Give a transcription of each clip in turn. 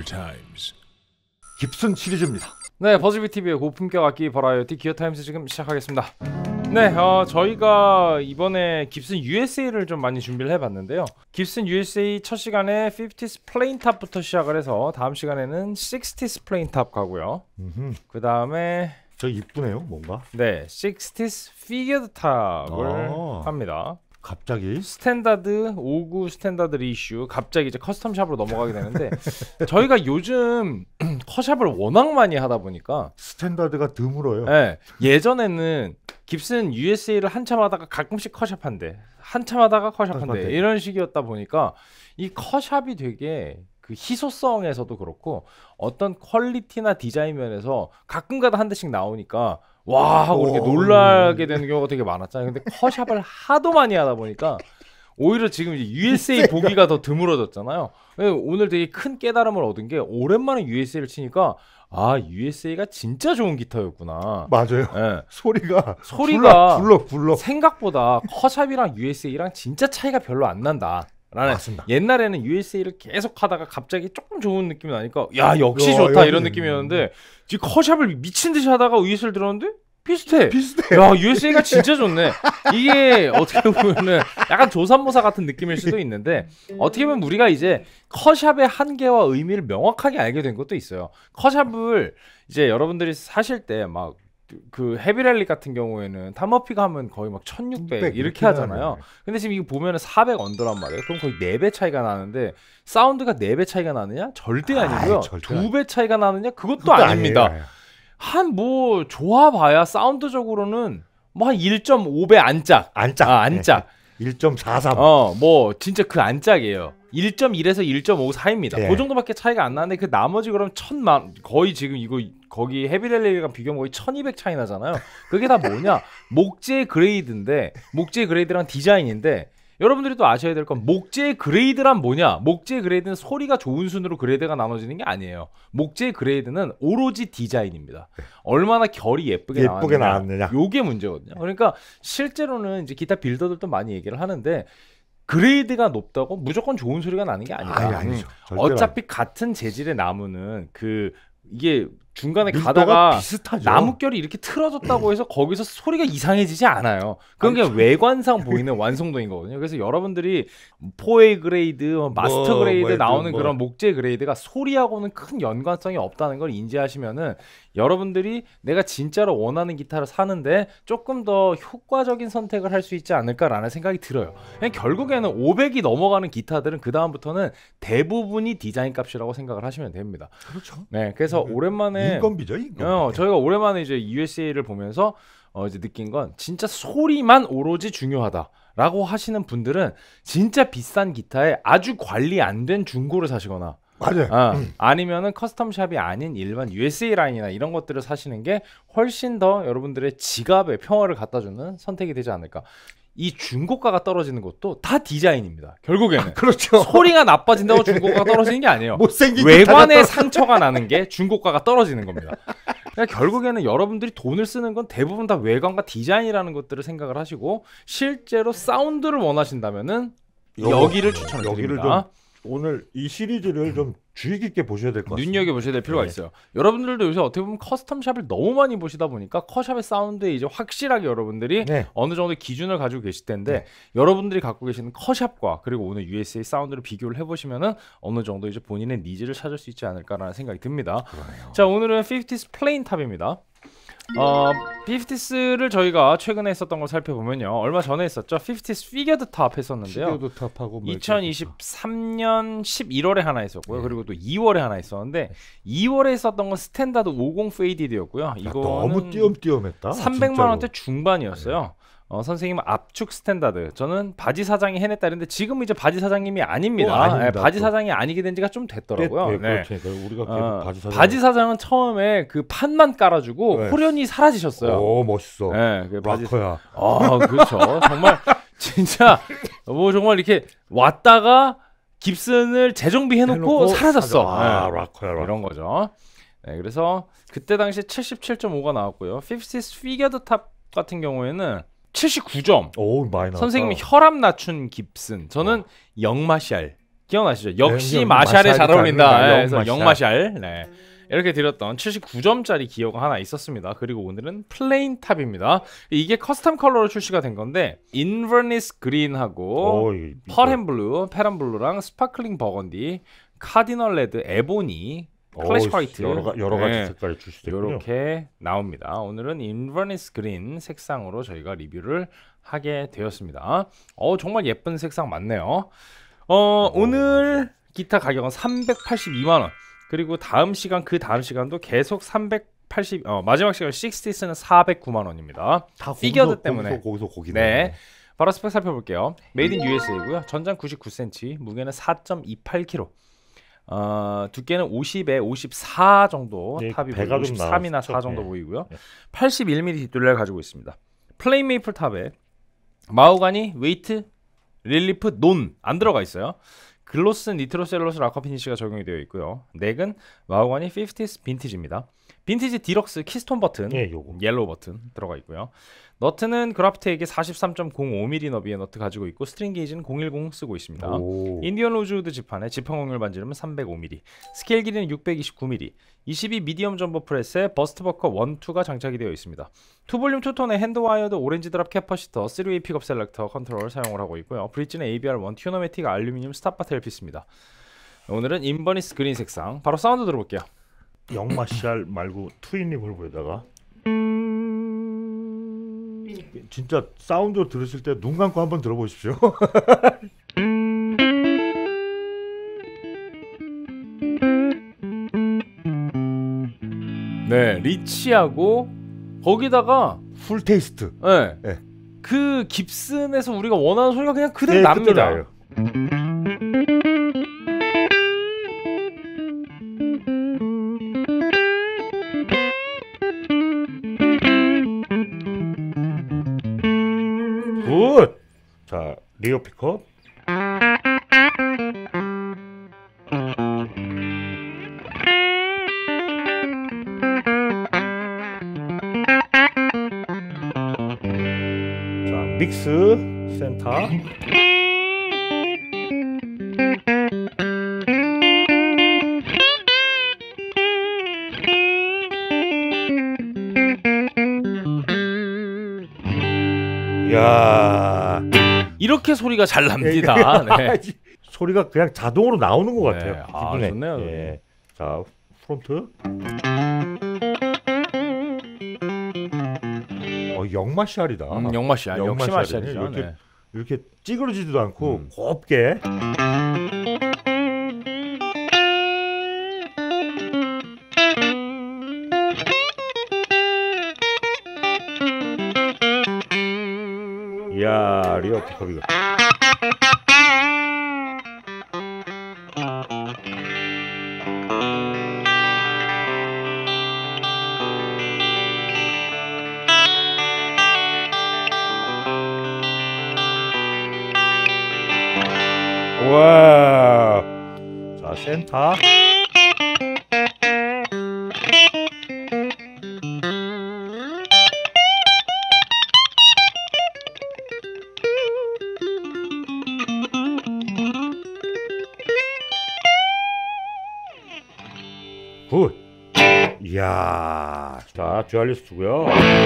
타임즈. 깁슨 시리즈입니다. 네, 버즈비TV의 고품격 악기 버라이어티 기어타임스 지금 시작하겠습니다. 네, 저희가 이번에 깁슨 USA를 좀 많이 준비를 해봤는데요. 깁슨 USA 첫 시간에 50s 플레인탑부터 시작을 해서 다음 시간에는 60s 플레인탑 가고요. 그 다음에 저 이쁘네요, 뭔가. 네, 60s 피겨드 탑을 합니다. 갑자기 스탠다드 59 스탠다드 리슈 갑자기 이제 커스텀샵으로 넘어가게 되는데 저희가 요즘 컷샵을 워낙 많이 하다 보니까 스탠다드가 드물어요. 네, 예전에는 깁슨 USA를 한참 하다가 가끔씩 컷샵한대, 한참 하다가 컷샵한대 이런 식이었다 보니까 이 컷샵이 되게 그 희소성에서도 그렇고 어떤 퀄리티나 디자인 면에서 가끔가다 한 대씩 나오니까 와 하고 이렇게 놀라게 되는 경우가 되게 많았잖아요. 근데 컷샵을 하도 많이 하다 보니까 오히려 지금 이제 USA 보기가 더 드물어졌잖아요. 오늘 되게 큰 깨달음을 얻은 게 오랜만에 USA를 치니까 아 USA가 진짜 좋은 기타였구나. 맞아요. 네. 소리가 굴러 생각보다 컷샵이랑 USA랑 진짜 차이가 별로 안 난다. 라는 맞습니다. 옛날에는 USA를 계속 하다가 갑자기 조금 좋은 느낌이 나니까 야 역시 좋다 이런 느낌이었는데 지금 컷샵을 미친 듯이 하다가 USA를 들었는데 비슷해. 야 USA가 진짜 좋네. 이게 어떻게 보면은 약간 조삼모사 같은 느낌일 수도 있는데 어떻게 보면 우리가 이제 컷샵의 한계와 의미를 명확하게 알게 된 것도 있어요. 컷샵을 이제 여러분들이 사실 때 막 그 헤비랠리 같은 경우에는 탐머피가 하면 거의 막 1600 이렇게 하잖아요. 근데 지금 이거 보면은 400 언더란 말이에요. 그럼 거의 4배 차이가 나는데 사운드가 4배 차이가 나느냐? 절대 아니고요. 2배 차이가 나느냐? 그것도 아닙니다. 한 뭐 좋아봐야 사운드적으로는 뭐 한 1.5배 안짝. 안짝. 1.43. 뭐 진짜 그 안짝이에요. 1.1에서 1.5 사이입니다. 네. 그 정도밖에 차이가 안 나는데 그 나머지 그럼 1000만 거의 지금 이거 거기 헤비랠리랑 비교하면 거의 1200 차이 나잖아요. 그게 다 뭐냐? 목재 그레이드인데 목재 그레이드랑 디자인인데 여러분들이 또 아셔야 될 건 목재 그레이드란 뭐냐? 목재 그레이드는 소리가 좋은 순으로 그레이드가 나눠지는 게 아니에요. 목재 그레이드는 오로지 디자인입니다. 얼마나 결이 예쁘게 나왔느냐. 요게 문제거든요. 그러니까 실제로는 이제 기타 빌더들도 많이 얘기를 하는데 그레이드가 높다고 무조건 좋은 소리가 나는 게 아니다. 아니죠. 어차피 같은 재질의 나무는 이게 중간에 가다가 비슷하죠. 나뭇결이 이렇게 틀어졌다고 해서 거기서 소리가 이상해지지 않아요. 그건 그냥 외관상 보이는 완성도인 거거든요. 그래서 여러분들이 4A 그레이드, 마스터 그레이드 나오는 그런 목재 그레이드가 소리하고는 큰 연관성이 없다는 걸 인지하시면은 여러분들이 내가 진짜로 원하는 기타를 사는데 조금 더 효과적인 선택을 할 수 있지 않을까라는 생각이 들어요. 그냥 결국에는 500이 넘어가는 기타들은 그 다음부터는 대부분이 디자인 값이라고 생각을 하시면 됩니다. 그렇죠. 네, 그래서 오랜만에 인건비죠, 인건비. 저희가 오랜만에 이제 USA를 보면서 이제 느낀 건 진짜 소리만 오로지 중요하다라고 하시는 분들은 진짜 비싼 기타에 아주 관리 안 된 중고를 사시거나 맞아요. 아니면은 커스텀샵이 아닌 일반 USA 라인이나 이런 것들을 사시는 게 훨씬 더 여러분들의 지갑에 평화를 갖다주는 선택이 되지 않을까. 이 중고가가 떨어지는 것도 다 디자인입니다. 결국에는 그렇죠. 소리가 나빠진다고 중고가가 떨어지는 게 아니에요. 못생긴 외관에 상처가 나는 게 중고가가 떨어지는 겁니다. 그러니까 결국에는 여러분들이 돈을 쓰는 건 대부분 다 외관과 디자인이라는 것들을 생각을 하시고 실제로 사운드를 원하신다면은 여기를 추천을 드립니다. 오늘 이 시리즈를 좀 주의 깊게 보셔야 될 것 같습니다. 눈여겨보셔야 될 필요가 있어요. 여러분들도 요새 어떻게 보면 커스텀샵을 너무 많이 보시다 보니까 컷샵의 사운드에 이제 확실하게 여러분들이 어느 정도 기준을 가지고 계실 텐데 여러분들이 갖고 계시는 컷샵과 그리고 오늘 USA 사운드를 비교를 해보시면은 어느 정도 이제 본인의 니즈를 찾을 수 있지 않을까라는 생각이 듭니다. 그러네요. 자, 오늘은 50s 플레인탑입니다. 50s를 저희가 최근에 했었던 걸 살펴보면요. 얼마 전에 했었죠. 50s 피겨드 탑 했었는데요. 2023년 11월에 하나 했었고요. 그리고 또 2월에 하나 했었는데 2월에 했었던 건 스탠다드 50 페이디드였고요. 이거 너무 띄엄띄엄했다. 300만 원대 중반이었어요. 선생님은 압축 스탠다드. 저는 바지 사장이 해냈다 했는데 지금 이제 바지 사장님이 아닙니다. 네, 바지 사장이 아니게 된 지가 좀 됐더라고요. 네. 우리가 계속 바지 사장은 처음에 그 판만 깔아주고 호련히 사라지셨어요. 오, 멋있어. 네, 락커야. 그렇죠. 정말 진짜 뭐 정말 이렇게 왔다가 깁슨을 재정비해놓고 사라졌어. 락커야. 이런 거죠. 네, 그래서 그때 당시 77.5가 나왔고요. 50s 피겨드 탑 같은 경우에는 79점. 오, 많이 나왔다. 선생님이 혈압 낮춘 깁슨. 저는 영마샬 기억나시죠? 역시 네, 마샬에 잘 어울린다. 네, 그래서 영마샬. 영마샬. 네. 이렇게 드렸던 79점짜리 기어가 하나 있었습니다. 그리고 오늘은 플레인 탑입니다. 이게 커스텀 컬러로 출시가 된 건데 인버니스 그린하고 펄앤 블루, 페란 블루랑 스파클링 버건디, 카디널 레드, 에보니, 클래식 화이트 여러 가지 색깔이 출시됐군요. 이렇게 나옵니다. 오늘은 인버니스 그린 색상으로 저희가 리뷰를 하게 되었습니다. 정말 예쁜 색상 많네요. 오늘 기타 가격은 382만 원. 그리고 다음 시간 그 다음 시간도 계속 380 마지막 시간 60스는 409만 원입니다. 다 피겨드 때문에. 거기서 거기네. 네. 바로 스펙 살펴볼게요. 메이드 인 USA고요. 전장 99cm, 무게는 4.28kg. 두께는 50에 54 정도 네, 탑이 배가 보이고 좀 53이나 4 나왔죠. 정도 네. 보이고요. 81mm 뒷둘레를 가지고 있습니다. 플레인 메이플 탑에 마호가니, 웨이트, 릴리프, 논 안 들어가 있어요. 글로스, 니트로셀러스, 라커 피니시가 적용이 되어 있고요. 넥은 마호가니 50스 빈티지입니다. 빈티지 디럭스 키스톤 버튼, 요거. 옐로우 버튼 들어가 있고요. 너트는 그라프트에게 43.05mm 너비의 너트 가지고 있고 스트링 게이지는 010 쓰고 있습니다. 인디언 로즈우드 지판에 지판 공률 반지름은 305mm, 스케일 길이는 629mm, 22 미디엄 점버 프레스에 버스트 버커 1, 2가 장착이 되어 있습니다. 투볼륨 투톤의 핸드 와이어드 오렌지 드랍 캐퍼시터, 3웨이 픽업 셀렉터 컨트롤 사용을 하고 있고요. 브릿지는 ABR1 튜너매틱 알루미늄 스탑바트 LPC입니다. 오늘은 인버니스 그린 색상. 바로 사운드 들어볼게요. 영마샬 말고 트윈 리볼브에다가 진짜 사운드로 들으실 때 눈 감고 한번 들어보십시오. 네, 리치하고 거기다가 풀 테이스트. 네. 네. 그 깁슨에서 우리가 원하는 소리가 그냥 그대로 네, 납니다. 그대로 굿. 자, 리어 픽업. 자, 믹스 센터. 야, 이렇게 소리가 잘 납니다. 네. 소리가 그냥 자동으로 나오는 것 같아요. 네. 기분에. 좋네요. 예. 자, 프론트. 영마샬이다. 영마샬. 역시 마샬이죠. 이렇게, 네. 이렇게 찌그러지지도 않고 곱게. 이야, 리어 픽업이가. 와, 자 센터. 굿. 이야, 자 듀얼리스트고요.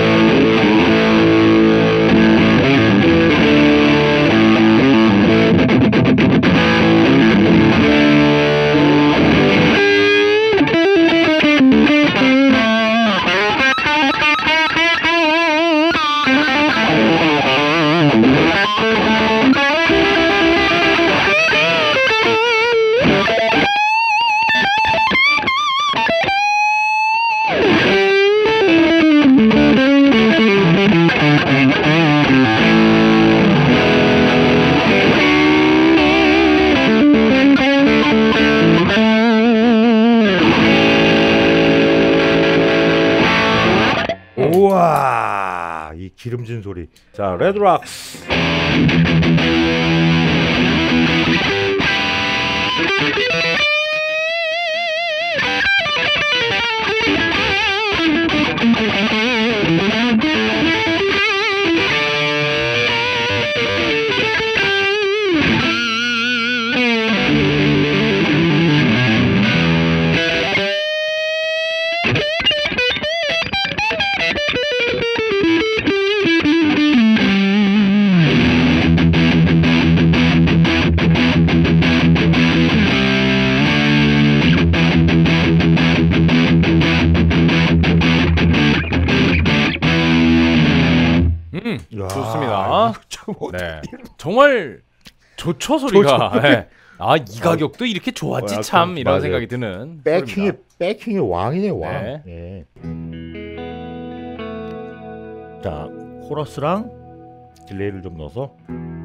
우와, 이 기름진 소리. 자, 레드락스. 야, 좋습니다. 이거 참 네, 정말 좋죠 소리가. 네. 아, 이 가격도 이렇게 좋았지 참 이런 맞아요. 생각이 드는 백킹의 왕이네 왕. 네. 예. 자, 코러스랑 딜레이를 좀 넣어서.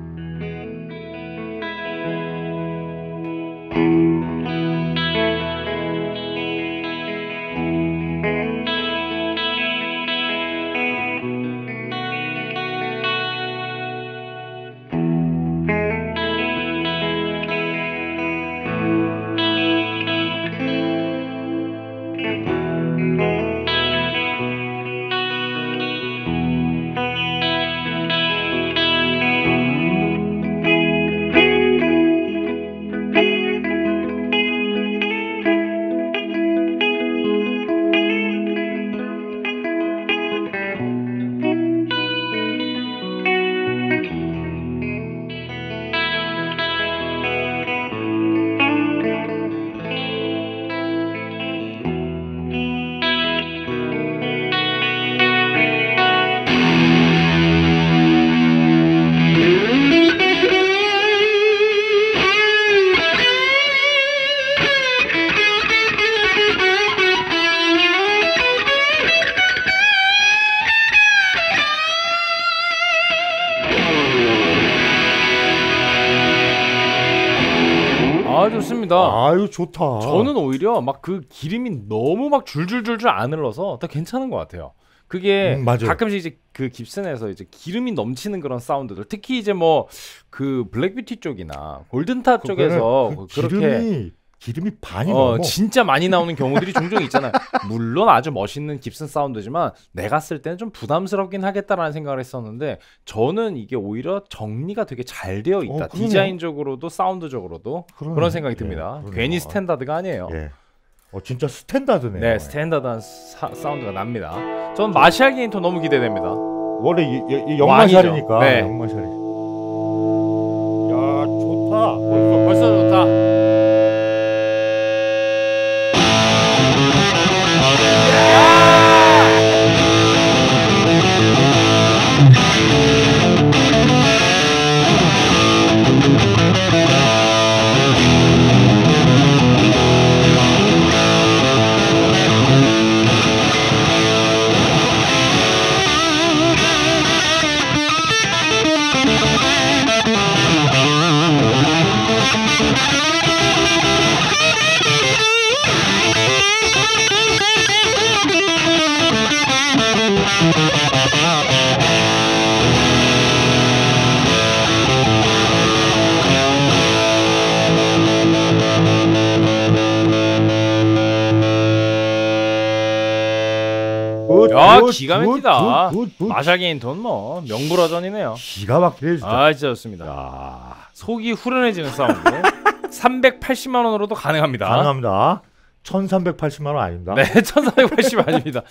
아, 좋습니다. 아유 좋다. 저는 오히려 막 그 기름이 너무 막 줄줄줄줄 안 흘러서 더 괜찮은 것 같아요. 그게 맞아요. 가끔씩 이제 그 깁슨에서 이제 기름이 넘치는 그런 사운드들, 특히 이제 뭐 그 블랙뷰티 쪽이나 골든탑 쪽에서 그렇게 기름이 반이 넘어. 진짜 많이 나오는 경우들이 종종 있잖아요. 물론 아주 멋있는 깁슨 사운드지만 내가 쓸 때는 좀 부담스럽긴 하겠다라는 생각을 했었는데, 저는 이게 오히려 정리가 되게 잘 되어 있다. 그러네요. 디자인적으로도 사운드적으로도 그러네. 그런 생각이 듭니다. 그러네요. 괜히 스탠다드가 아니에요. 예. 진짜 스탠다드네요. 네, 스탠다드한 사운드가 납니다. 전 마샬 게인톤 너무 기대됩니다. 원래 이 영마샬이니까. 왕이죠. 네. 영마샬이. 야 좋다. 벌써 좋다. 야, 기가 막히다. 마샬 게인톤 뭐 명불허전이네요. 기가 막히네 진짜. 아, 진짜 좋습니다. 야, 속이 후련해지는 사운드. 380만 원으로도 가능합니다. 가능합니다. 1,380만 원 아닙니다. 네, 1,480 아닙니다.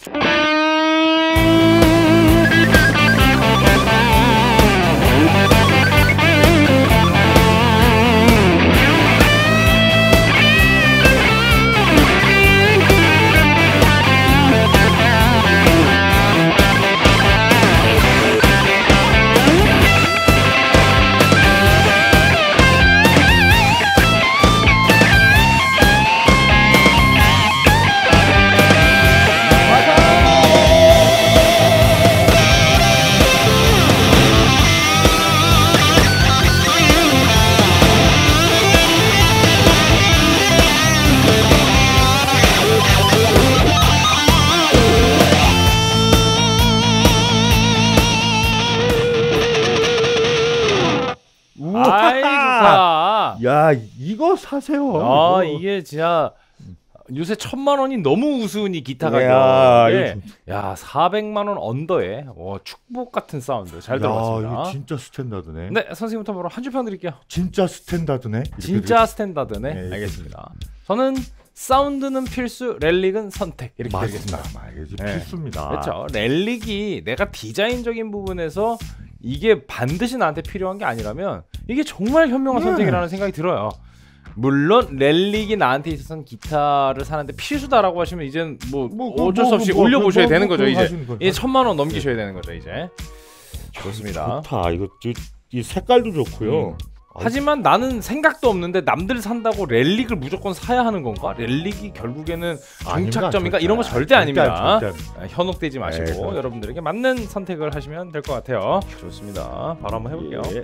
아이, 좋다. 야, 이거 사세요. 아, 이거. 이게 진짜 요새 1,000만 원이 너무 우스운이 기타 야, 가격에, 이거 야, 400만 원 언더에 축복 같은 사운드 잘 들어봤습니다. 이거 진짜 스탠다드네. 네, 선생님부터 바로 한 줄 평 드릴게요. 진짜 스탠다드네. 이렇게 진짜 스탠다드네. 네, 알겠습니다. 저는 사운드는 필수, 렐릭은 선택 이렇게 맞습니다. 드리겠습니다. 이게 네. 필수입니다. 그렇죠. 렐릭이 내가 디자인적인 부분에서 이게 반드시 나한테 필요한 게 아니라면 이게 정말 현명한 선택이라는 생각이 들어요. 물론 렐릭이 나한테 있어서는 기타를 사는데 필수다라고 하시면 이젠 뭐 어쩔 수 없이 올려보셔야 되는 거죠. 이제 1,000만 원 넘기셔야 되는 거죠. 이제 좋습니다. 좋다. 이 색깔도 좋고요. 하지만 나는 생각도 없는데 남들 산다고 렐릭을 무조건 사야 하는 건가? 렐릭이 결국에는 정착점인가? 이런 거 절대 아닙니다. 현혹되지 마시고 여러분들에게 맞는 선택을 하시면 될 것 같아요. 좋습니다. 바로 한번 해볼게요. 예.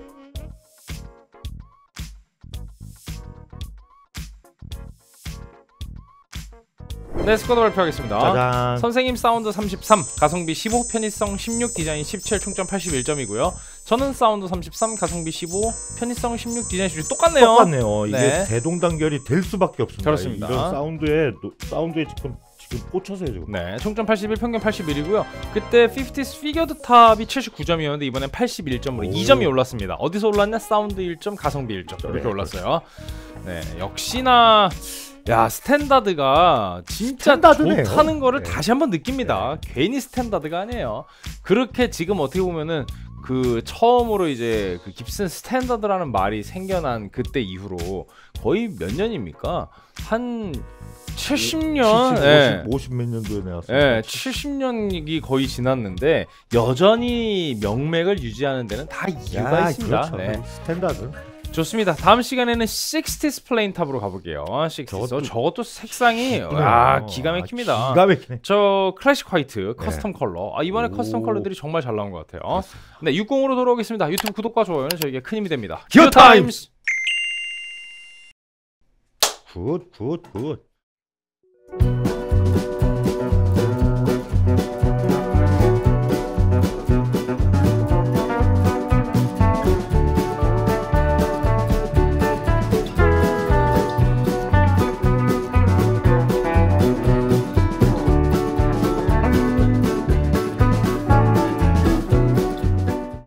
네, 스쿼드 발표하겠습니다. 짜잔. 선생님 사운드 33, 가성비 15, 편의성 16, 디자인 17, 총점 81점이고요. 저는 사운드 33, 가성비 15, 편의성 16, 디자인 16 똑같네요. 똑같네요. 이게 네. 대동단결이 될 수밖에 없습니다. 그렇습니다. 이런 사운드에 지금 꽂혀서요 지금. 네, 총점 81, 평균 81이고요. 그때 50s 피겨드 탑이 79점이었는데 이번엔 81점으로 2점이 올랐습니다. 어디서 올랐냐? 사운드 1점, 가성비 1점 이렇게 올랐어요. 네, 역시나 야, 스탠다드가 진짜 스탠다드네요. 좋다는 거를 네. 다시 한번 느낍니다. 괜히 스탠다드가 아니에요. 그렇게 지금 어떻게 보면은 그 처음으로 이제 그 깁슨 스탠다드라는 말이 생겨난 그때 이후로 거의 몇 년입니까? 한 70년? 50 몇 년도에 나왔어요. 네, 70년이 거의 지났는데 여전히 명맥을 유지하는 데는 다 이유가 있습니다. 그렇죠. 네. 스탠다드. 좋습니다. 다음 시간에는 60s 플레인탑으로 가볼게요. 60s. 저것도 색상이 기가 막힙니다. 기가 막히네. 저 클래식 화이트 커스텀 컬러. 이번에 커스텀 컬러들이 정말 잘 나온 것 같아요. 네, 60으로 돌아오겠습니다. 유튜브 구독과 좋아요는 저에게 큰 힘이 됩니다. 기어타임스! 굿.